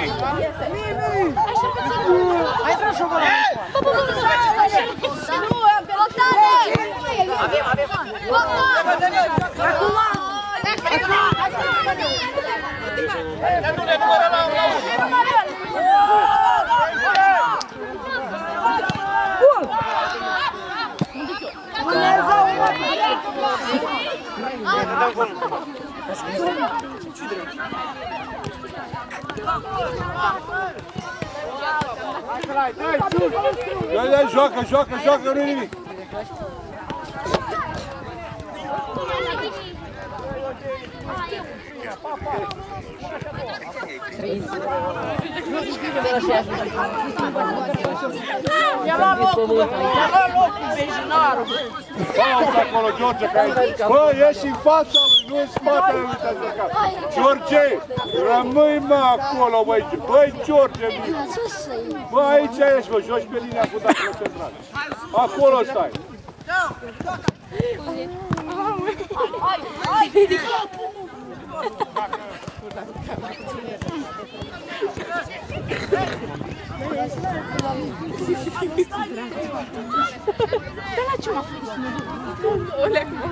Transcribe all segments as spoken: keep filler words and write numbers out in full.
Hai intrat șocolat. Nu, pelotare! Avem, avem. Acum! Nu-le numără la unul. Bun! Dai, joacă, joacă, joacă, nu-i nimic. Ia la locul, ia la locul, benzinarul. Lasă acolo, George, că ai... Bă, ieși în fața lui, nu în spatele lui te-ai jucat. George, rămâi mă acolo, băi. Băi, George, bă, aici ești, bă, joci pe linia cu dacul central. Acolo stai. Da la ce m-a făcut? Oleg, mă.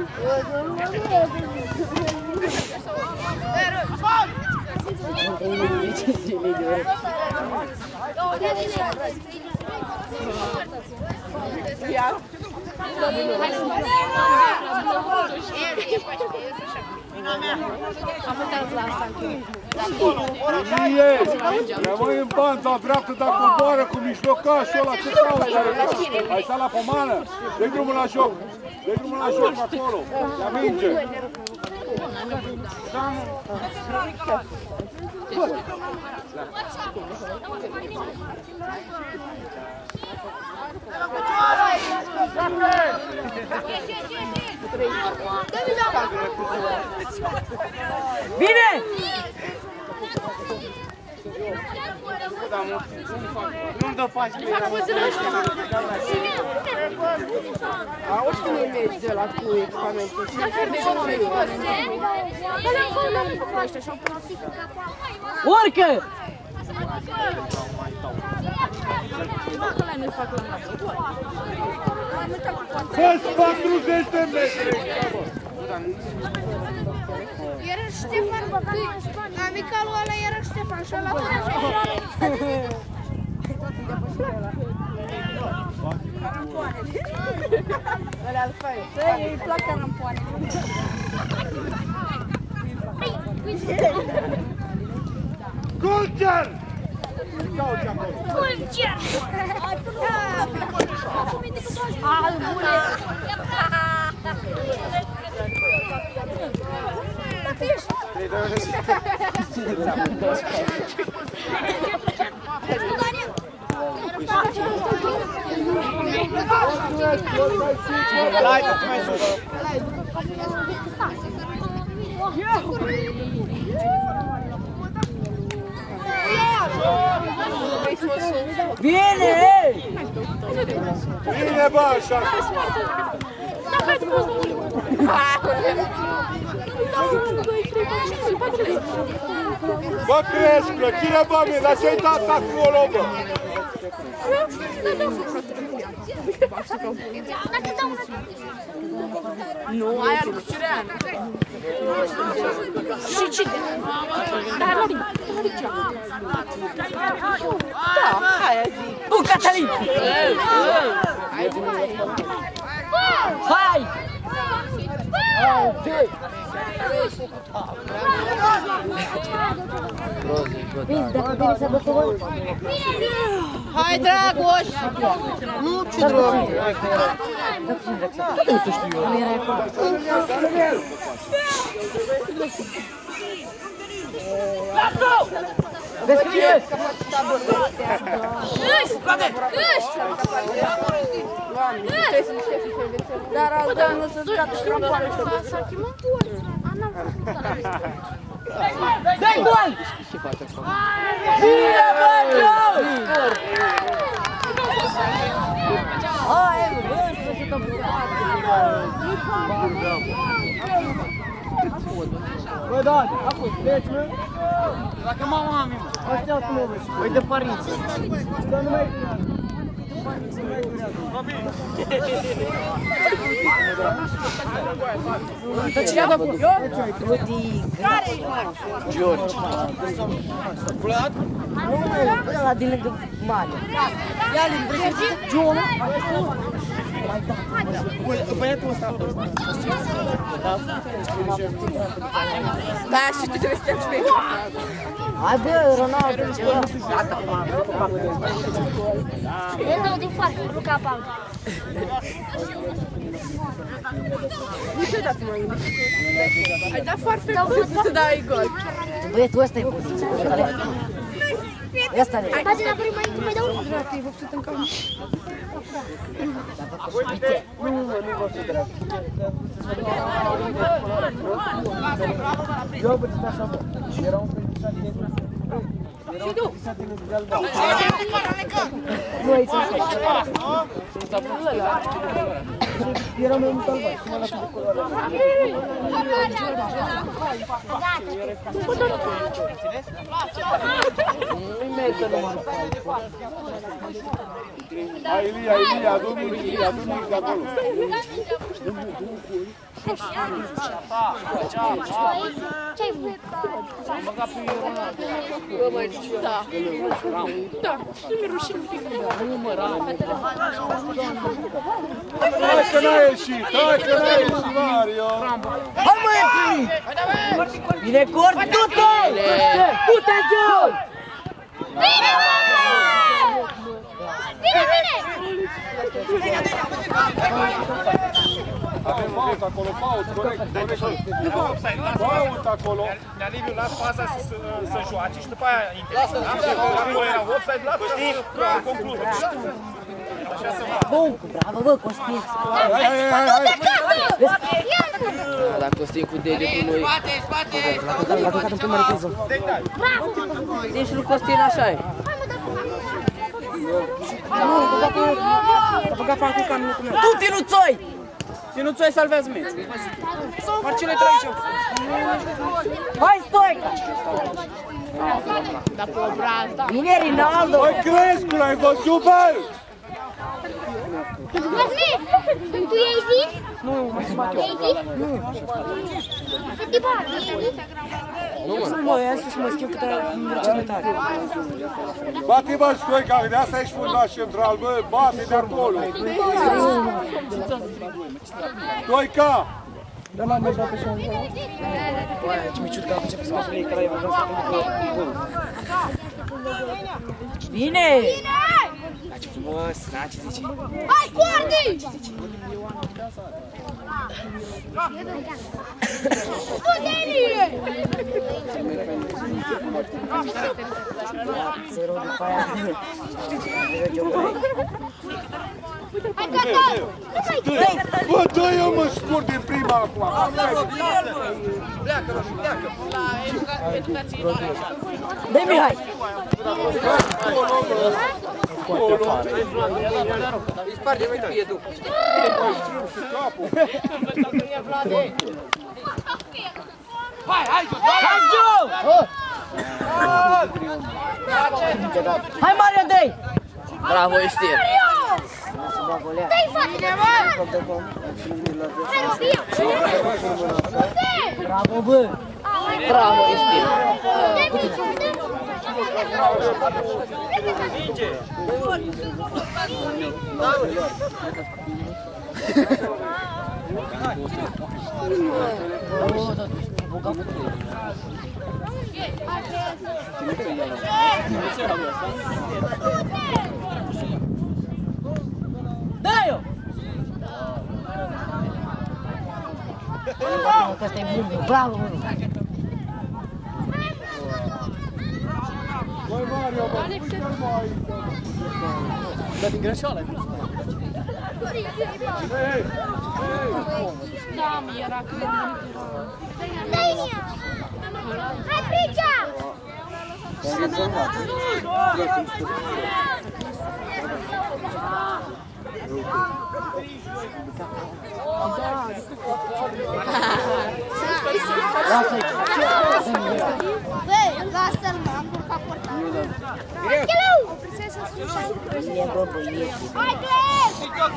Ia. Am putea la asta. Rămâi în panța dreaptă, dar coboară cu mijlocașul ăla, ce cauți? Hai sta la pomană, dă-i drumul la joc, dă-i drumul la joc acolo, ia minge. Bine! Nu-mi dă faci pe ea. Auzi cum e mergi de la cu echipamentul? Urcă! Fă-ți patruzeci de metri! Era Ștefan, amicalul ăla era Ștefan și ăla ăla-l făi. Îi plac carampoanele. Culcer! Cauți acolo! Culcer! Albule! Bine! Bine, bă, așa! Bă, crezi, plăcire, bă, mi-e, dar ce-ai dat acolo, bă? Nu, aia nu Cirean. Și cine? Dar Lori, Lori ce? Da, hai zi. Bun, Catalin! Hai! Hai, Dragoș! Nu, ce drag! Nu știu eu. Vezi că vine! Își! Își! Dar al doilea să-ți gata și rampoare. Dai gol! Bine, bă, Joe! Hai, bă, să se Bă, Dan, acum, pleci, mă? Dacă mama am, Ăștia cum o vezi? Păi de părinți. Să nu mai... Dar cine a dat cu? Eu? George. Vlad? Nu, ăla din lângă mare. Ia-l-i, John. Băiatul ăsta. Da, și tu trebuie să te aștepți. Hai bă, Ronaldo, ceva. Eu dau din față, nu ca bancă. Nu te-ai dat mai mult. Ai dat foarte mult să dai gol. Băietul ăsta e bun. Ăsta e. Haide la prima, mai dau unul. Te-ai vopsit în cam. Nu, mă, nu vă știu, drag. Eu am văzut așa, bă. Era un precisat din Ebru. Era un precisat din Ebru de Alba. Nu aici, așa. Era mai mult alba și m-a lăsat de culoare. Nu-i merge numai. Hai, Ilia, Ilia, adu-mi, Ilia, adu-mi de acolo. Ce-ai vrut? Bă, mai zici, da. Da, nu-mi rușine un pic. Nu mă rau. Hai că n-a ieșit, hai că n-a ieșit, Mario. Hai mă, Anthony! Bine, cort, du-te! Du-te, John! Bine, mă! Bine, bine! Avem fault acolo, fault, corect, corect. Fault acolo. Nealiviu, las faza să joace și după aia intervine. Acolo era offside, las să concludă. Bun, bravo, bă, Costin! Hai, hai, hai, hai! Da, Costin cu degetul noi. L-a căcat în prima repriză. Deci lui Costin așa e. Nu, a băgat pe acum minutul meu. Tu, Tinuțoi! Tinuțoi salvează meciul. Marcine trece. Hai, Stoica! Da, pe obraz, da. Bine, Rinaldo! Băi, Crescu, l-ai văzut, bă? Cosmin, tu i-ai zis? Nu, mă se bate eu. I-ai zis? Nu. Câte bani? I-ai zis? Nu, mă. Mă, ia să mă schimb câte mergeți mai tare. Bate, bă, Stoica, de asta ești fundaș central, bă, bate de acolo. Stoica! Da, l-am mai dat pe șoană. Băi, ce miciut că a făcut să mă spune că l-ai dat să bine! Ce frumos, na, ce zici? Hai, Cordi! Puterie! Zero după aia. Hai, Cătăl! Bă, dă-i-o, mă, scurt din prima acum. Pleacă, Roșu, pleacă. La educație noastră. Dă-i, Mihai! Îi sparge mai fie, duc. Hai, hai, hai, Joe! Hai, Mario, dă-i! Bravo, Estir. Dă-i față! Hai, Rufio! Bravo, bă! Bravo, Estir. Dă-i-o! Ăsta e bun, bravo, bă! Băi, Mario, bă, uite-l mai. Dar din greșeală ai vrut. Da, mi era că... Dă-i! Hai, Fricea! Lasă-i! Băi, lasă-l, mă, am ca portar. Hello! E bă, băieții. Hai, Glenn!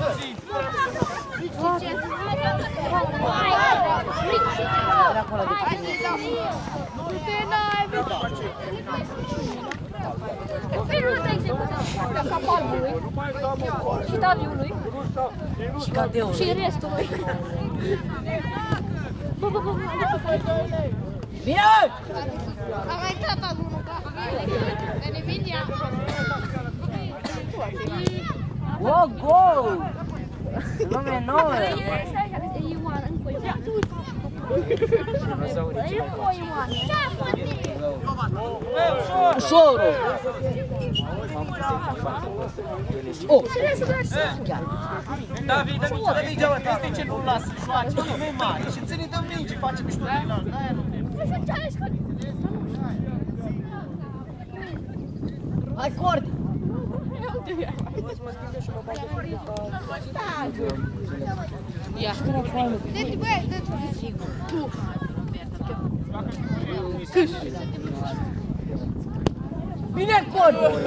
Era acolo de tine. Te n-ai și Daviului Și cadeul. și restul lui. Bine! Am mai dat acum ca Eneminia. O, gol! Lume nouă! Ușorul! Oh! David, David, David, David, de ce nu-l lasă să joace? Nu e mare și ține de mingi, face mișto din alt. De-aia nu te... Hai, Cordi! Ia! Dă-te, băi, dă-te. Bine, Cordi!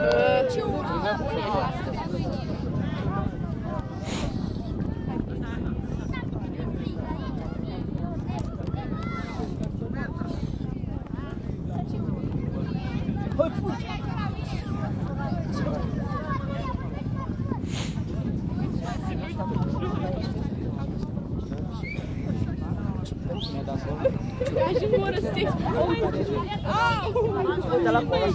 Hai, fugi! Uite la acolo.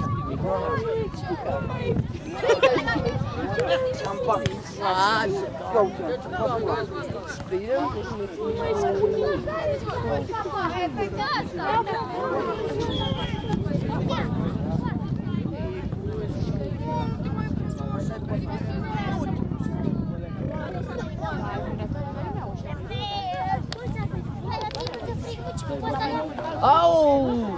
Au!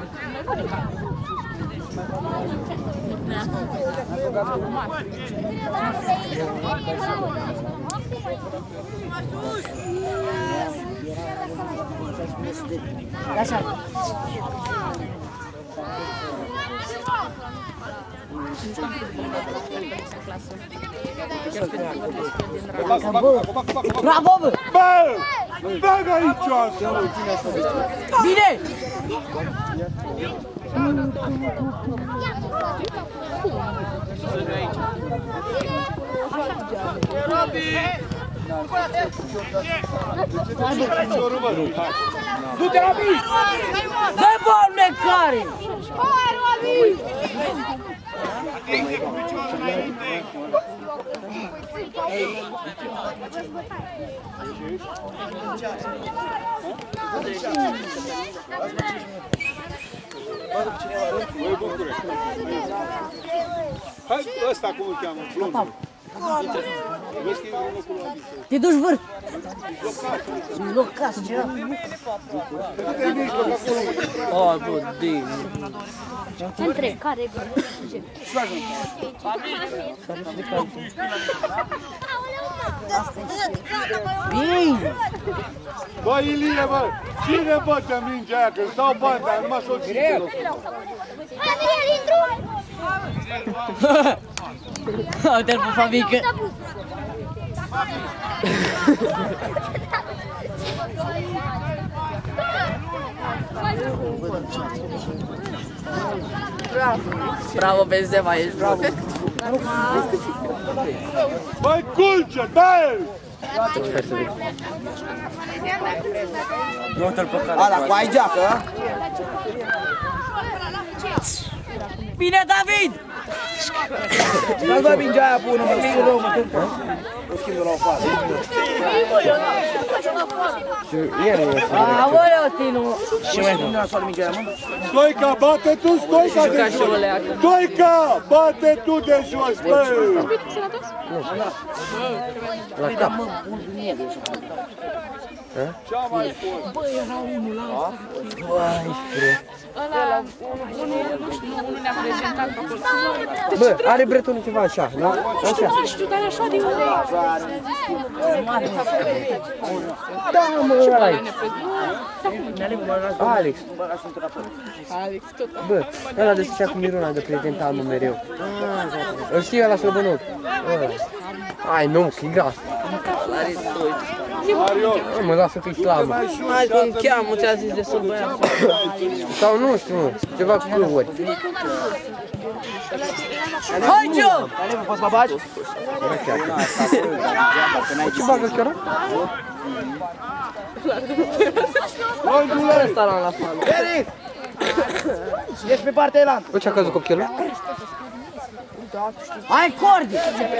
Așa. Bravo, bă! Bă! Bă, aici! Bine! Du-te la mine! Dă-i bol, mecare! Hai, Robi! Atenție cu piciorul înainte! Băi, Bucure! Hai, ăsta cum îl cheamă? Blondul. Vezi că e în locul ăla. Te duci vârf! Locaș, ceva! Du-te în mijloc acolo. Oh, bă, de... Întreb, care e bun? Bine! Bă, Ilie, bă! Cine bătea mingea aia? Când stau bani, dar numai s-o ține locul. Hai, Daniel, intru! Uite-l pe Fabică! Bravo, Benzema, ești bravo! Băi, culce, dă-l! Ala, cu ai geacă? Bine, David! Stai, bă, mingea aia bună, mă, schimbă rău, mă, tâmpă. O schimbă la o față. Aoleu, Tinu! Și mai cum ne-a soare mingea aia, mă? Stoica, bate tu, Stoica de jos! Stoica, bate tu de jos, bă! La cap! Cea mai fost. Bă, era unul ăla. Băi, spre. Ăla, unul, nu știu, unul ne-a prezentat pe acolo. Bă, are bretonul ceva așa, da? Așa. Nu știu, dar așa de unde Da, mă, ăla-i. Alex. Alex, tot. Bă, ăla de să cu Miruna de prezenta anul mereu. Îl știu ăla slăbănoc. Hai, nu, că-i gras. Mă, lasă că-i slavă. Hai că îmi cheamă, ți-a zis de sol băiat. Sau nu știu, mă, ceva cu câruri. Hai, Gio! Poți să mă bagi? Ce bagă chiar? Ăsta l-am la fală. Eric! Ești pe partea elan. Bă, ce-a căzut copilul? Hai, Cordi!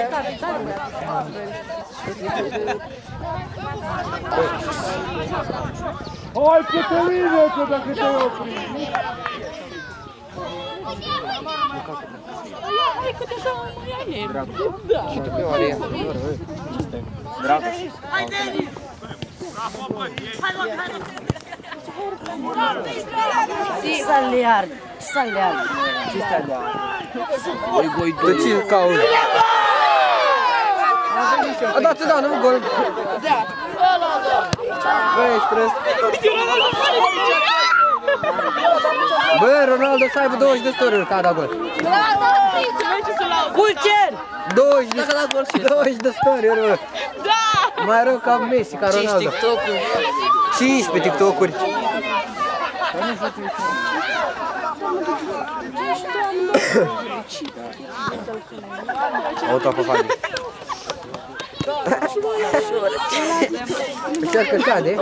Hai, Cătăline, că dacă te opri. Hai, cât așa mai e. Da. Și tu pe oare e? Să le iard, să le iard. Ce stai de aia? De ce cauți? A, da, ți-o dau, nu, gol. Bă, ești prost. Bă, Ronaldo să aibă douăzeci de story-uri ca a dat gol. Pulcer! douăzeci de story-uri, bă. Da! Mai rău ca Messi, ca Ronaldo. cinci TikTok-uri. cincisprezece TikTok-uri. Auto pe Fabi. Încearcă cade.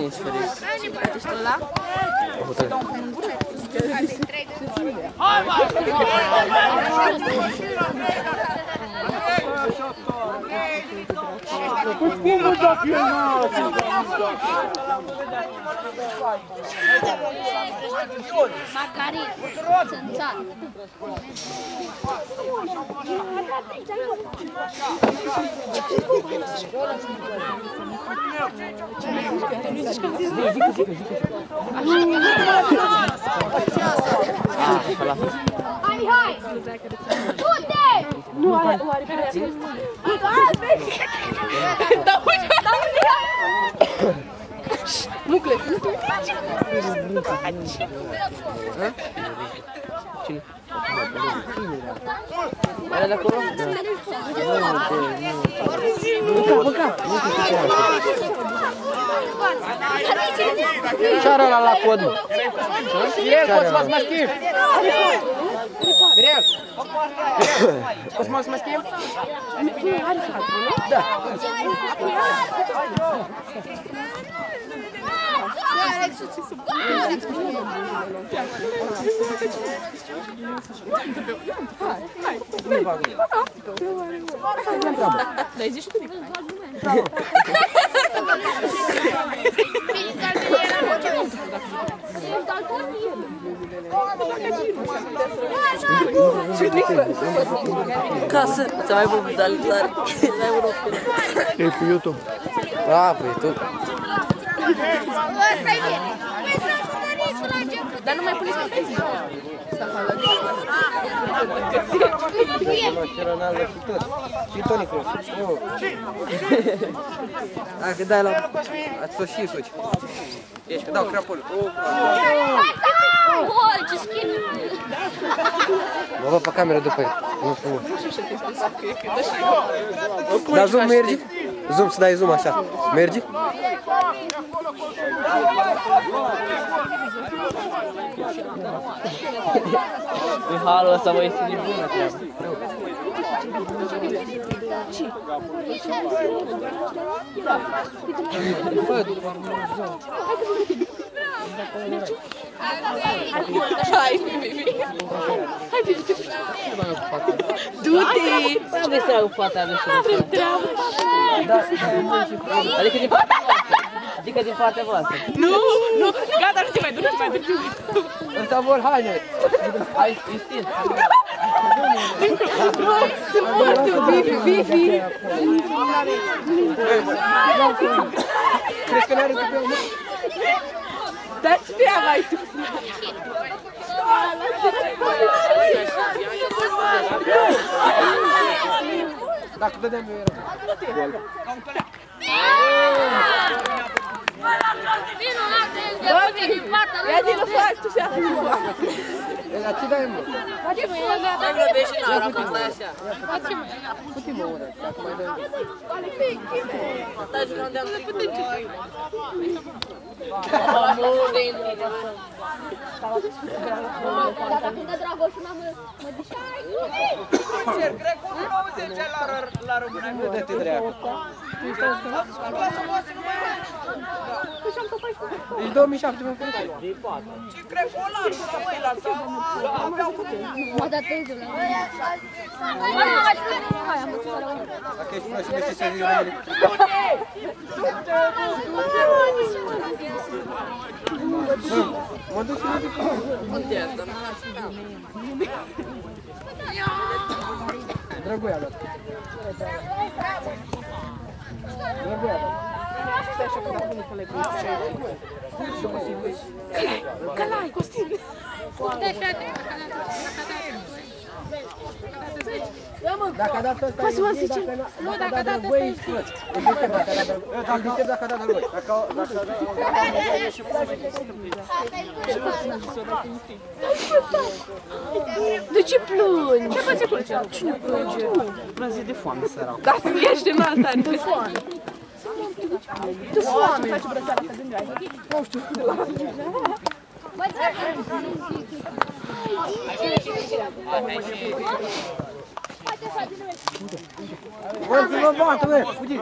Păi cum mă dacă el n-a Margarit, țânțan. Hai, hai! Du-te! Nu are, nu are pe ea. Da, uite! Da, uite! Nu cred, nu cred. Cine? Are de acolo? Mânca, mânca. Ce-are ăla la cod, mă? Mirel, poți să mă schimb? Mirel! Poți să mă schimb? Are frate, nu? Da. Dar zici și tu? Ca să ți-am mai vorbit de alizare. E pe YouTube. Da, pe YouTube. Ăsta-i bine. Păi să jucăriți la început. Dar nu mai puneți pe Facebook. Și Ronaldo și tot. Și Toni Kroos. Dacă dai la... Ați fost și suci. Ești că dau crapul. Gol, ce schimb! Mă văd pe cameră după el. Nu frumos. Dar zoom merge? Zoom, să dai zoom așa. Merge? În halul ăsta vă este de bună treabă. Hai, baby! Hai, baby! Du-te! Nu vrei să iau fata de știu. N-avem treabă! Adică din partea voastră. Adică din partea voastră. Nu! Nu! Gata, nu te mai duc, nu te mai duc. Ăsta vor haine. Hai, Cristin! Vifi, Vifi! Crezi că n-are pe urmă? Dar ce treaba ai tu? Dacă dădeam eu era. Ia zi-l fac tu și acum. La ce dai, mă? Dai vreo veșinară, acum stai așa. Putem o oră, dacă mai dăm. Stai jucăm de-am trecut. Dar acum de Dragoșuna mă dișeam. Cer, cred că nu auzi la română. Dă-te dreapta. Deci două mii șapte mă cred. Ce cred că ăla sau măi, la sau aveau cu Mă dat tezul la mine. Hai, am înțeles. Dacă ești prost și mergi să zici la ele. Mă duc și mă duc. Drăguia mea. Drăguia mea. Stai așa că dacă nu colegul Călai, Costin! Dacă a dat ăsta e ei, dacă a dat voi, ești prost. Ești deștept dacă a dat voi. Ești deștept dacă a dat voi. Dacă a dat voi, ești De ce plângi? Ce face plânge? Cine plânge? Plânge de foame, sărac. Da, să ieși de malta, de foame. De foame. Face brățara ca gândeai. Nu știu, de la Băi, Bă, zi-mă bată, bă! Fugi!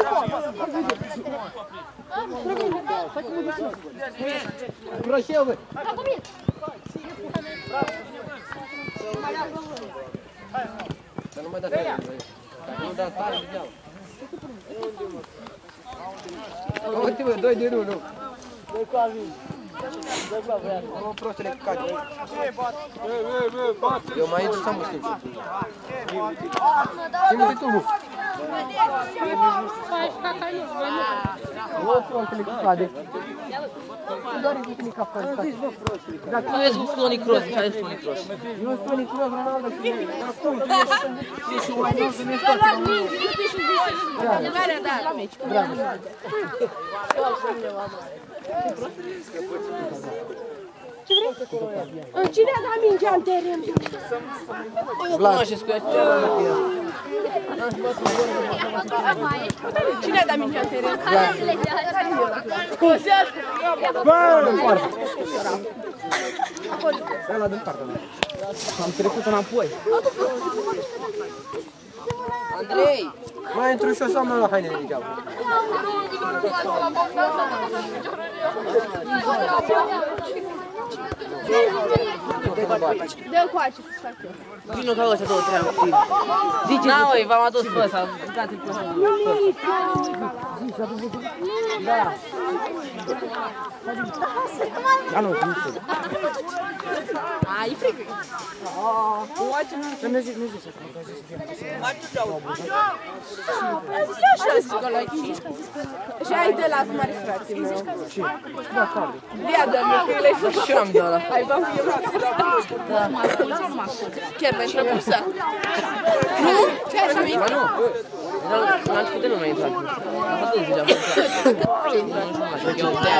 Broșeu, bă! Să nu mai dați tare, băi. Dacă nu dați tare, degeaba. Uite, bă, doi de unu. Mă, prostele, cu cade. Eu mai intru să mă schimb. Schimb-te tu, nu. Mă, prostele, cu cade. Doar e cu capul. Nu ești cu Toni Kroos, ce ai Toni Kroos? Eu sunt Toni Kroos, Ronaldo și dar cum? Ești un oameni să ne facă. Levarea, da, la meci. Bravo. Cine a dat mingea în teren? Nu cunoașteți cu ea. Cine a dat mingea în teren? Cosească! Bă! În poartă. Ăla din partea mea. Am trecut înapoi. Andrei! Mai intru și o să am la hainele degeaba. Dă-l coace. Vino ca ăștia două, trei activ. Zice, n-a, măi, v-am adus pe ăsta, gata-i pe ăsta. Da. Da, nu, nu știu. Ai, e frică. Coace, nu știu. Nu zici, nu zici. Mai tu te-au. Și ai de la mare frate meu. Da, foarte. Ia dă-mi, că el-ai făcut. Și eu am de ăla. Hai, v-am filmat. Chiar pentru pulsa. Nu? Ce așa mic? Ba nu, n-am știut de lumea intrat. Am fost dus degeaba. Eu de-aia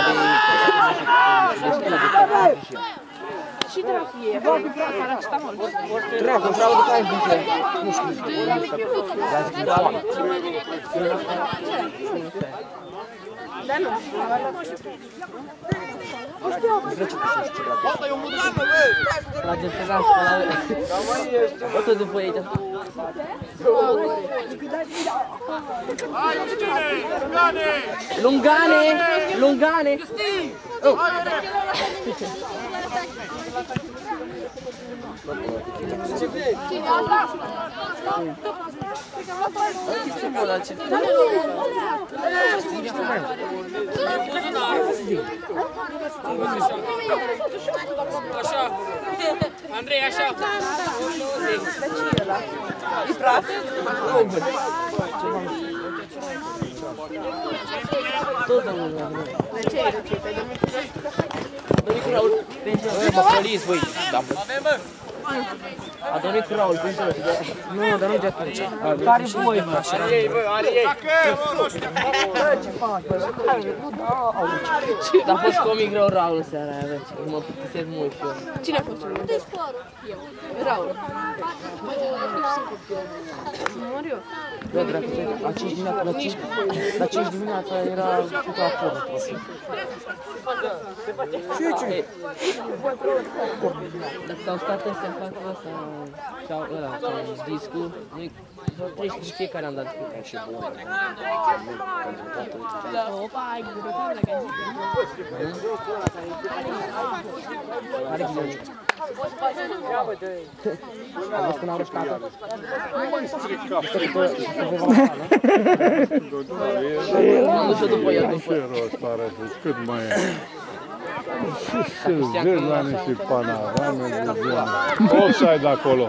de... Și dracu e. Paracetamol. Dracu, vreau de care bucle. Nu știu. Da, nu. La gențezan spălare. O tot după aici. Hai, cine? Lungane! Lungane! Lungane! Oh. Ce bun la ce? Așa. Andrei, așa. E praf? Tot domnul meu. De ce? De ce? Domnul cu Raul, băi, mă poliți, băi. A dormit cu Raul, pe jos. Nu, dar nu de atunci. Care voi, mă? Are ei, bă, are ei. Bă, ce faci, bă? Dar a fost comic rău Raul în seara aia, bă. Mă plictisesc mult și eu. Cine a fost cel mai? Eu. Raul. Mor eu. Bă, dracu, la cinci dimineața, la cinci, la cinci dimineața era cu acolo. Ce ce? Dacă au stat ăstea în fața ăsta, sau ăla, sau discul, noi vreo treizeci de fiecare am dat discul. Ca și bun. Opa, ai gurătat la gândit. Are ghizoci. Am văzut când au rășcat-o. Nu mai strica frică. M-am dus eu după el, după el. Cât mai e? Ce vezi la niște panorame de zonă. Offside acolo.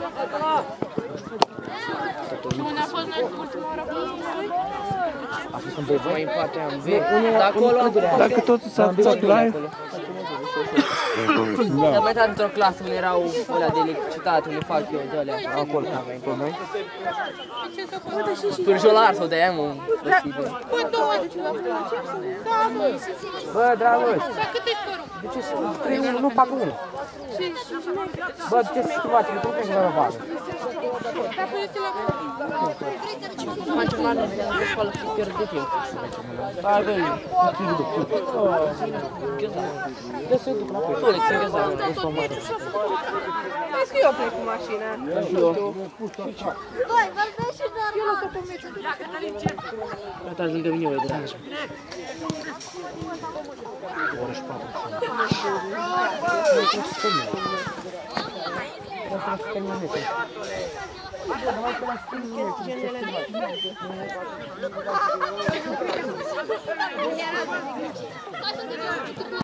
Unde a fost noi ultima oară? A fost un băi mai în partea aia, în V. De acolo am putea. Dacă totul s-a la Dar mai tare într-o clasă unde erau alea de electricitate, unde fac eu de alea. Acolo aveam pe noi. Spârjolar sau de-aia, mă. Bă, două de ceva. Da, bă. Bă, dragos, Dar cât e scorul? de ce sunt trei unu, nu patru unu? Bă, de ce sunt situații, nu trebuie să vă vadă. Dacă este la... Facem la noi, de școală și pierd de timp. Hai, bă, De să-i duc înapoi. Tu, Alex, în găzare. Vezi că eu plec cu mașina. Băi, vorbești și normal. Gata, ajungem în eu, dragi. Oră și patru. Nu trebuie să stăm eu. Nu trebuie să stăm eu.